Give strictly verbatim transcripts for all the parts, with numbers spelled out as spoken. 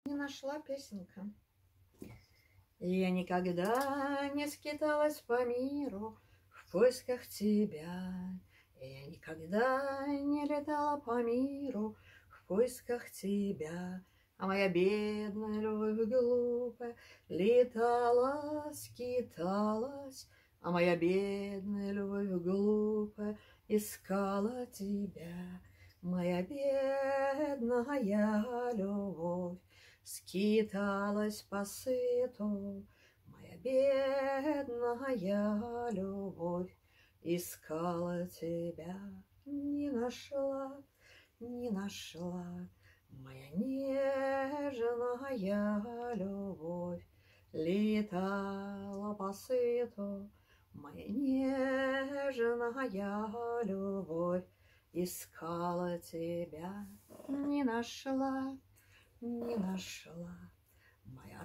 Не нашла песенка. Я никогда не скиталась по миру в поисках тебя. Я никогда не летала по миру в поисках тебя. А моя бедная любовь глупая летала, скиталась. А моя бедная любовь глупая искала тебя. Моя бедная любовь скиталась по свету. Моя бедная любовь искала тебя. Не нашла, не нашла. Моя нежная любовь летала по свету. Моя нежная любовь искала тебя. Не нашла, не нашла. Моя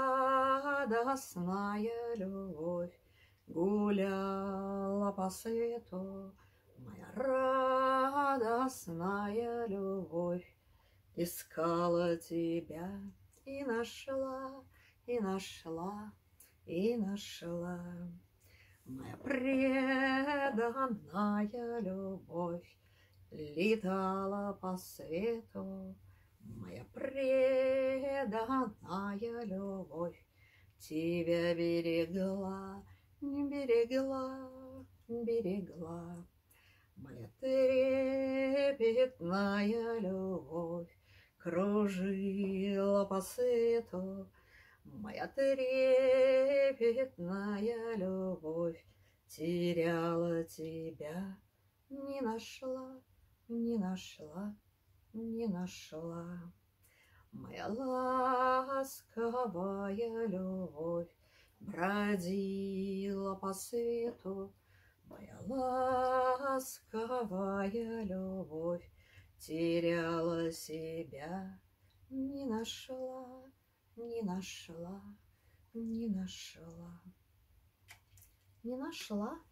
радостная любовь гуляла по свету. Моя радостная любовь искала тебя. И нашла, и нашла, и нашла. Моя преданная любовь летала по свету. Моя преданная любовь тебя берегла, берегла, берегла. Моя трепетная любовь кружила по свету. Моя трепетная любовь теряла тебя. Не нашла, не нашла, не нашла. Моя ласковая любовь бродила по свету. Моя ласковая любовь теряла себя. Не нашла, не нашла, не нашла. Не нашла.